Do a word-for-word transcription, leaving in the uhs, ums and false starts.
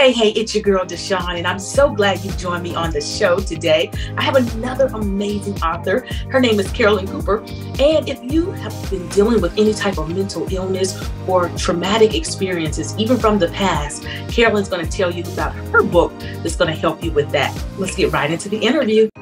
Hey, hey, it's your girl DeShawn, and I'm so glad you joined me on the show today. I have another amazing author. Her name is Carolyn Cooper. And if you have been dealing with any type of mental illness or traumatic experiences, even from the past, Carolyn's going to tell you about her book that's going to help you with that. Let's get right into the interview.